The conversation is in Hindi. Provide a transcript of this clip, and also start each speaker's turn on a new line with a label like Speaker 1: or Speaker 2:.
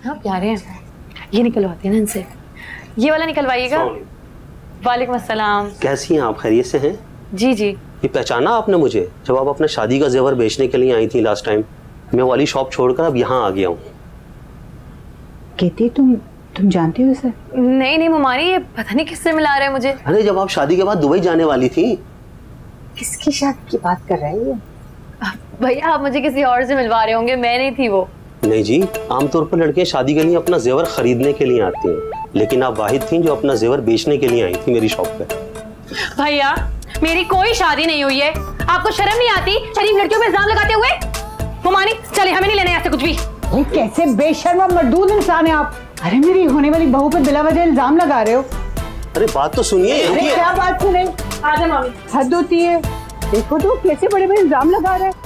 Speaker 1: कितना प्यारे हैं। ये निकलवाते हैं ना इनसे, ये वाला निकलवाइएगा। वालेकुम अस्सलाम।
Speaker 2: कैसी हैं आप, खैरियत से हैं?
Speaker 1: जी जी।
Speaker 2: ये पहचाना आपने मुझे जब आप अपना शादी का जेवर बेचने के लिए आई थी लास्ट टाइम? मैं वाली शॉप छोड़कर अब यहाँ आ गया हूँ।
Speaker 3: कहती तुम जानती हो इसे?
Speaker 1: नहीं नहीं मुमानी, ये पता नहीं किससे मिला रहे हैं मुझे।
Speaker 2: अरे जब आप शादी के बाद दुबई जाने वाली थी।
Speaker 3: किसकी शादी की बात कर रही है?
Speaker 1: भैया आप मुझे किसी और से मिलवा रहे होंगे, मैं नहीं थी वो।
Speaker 2: नहीं जी, आमतौर पर लड़के शादी के लिए अपना जेवर खरीदने के लिए आते हैं, लेकिन आप वाहिद थी जो अपना जेवर बेचने के लिए आई थी मेरी शॉप पे।
Speaker 1: भैया मेरी कोई शादी नहीं हुई है, आपको शर्म नहीं आती शरीफ लड़कियों पे इल्जाम लगाते हुए? मुमानी चले, हमें नहीं लेना ऐसे कुछ भी।
Speaker 3: कैसे बेशर्म मर्दूद इंसान है आप। अरे मेरी होने वाली बहू पे बिला वजह इल्जाम लगा रहे हो।
Speaker 2: अरे बात तो सुनिए।
Speaker 3: अरे क्या बात सुने?
Speaker 1: आजा मामी।
Speaker 3: हद होती है। देखो तो कैसे बड़े बड़े इल्जाम लगा रहे हैं।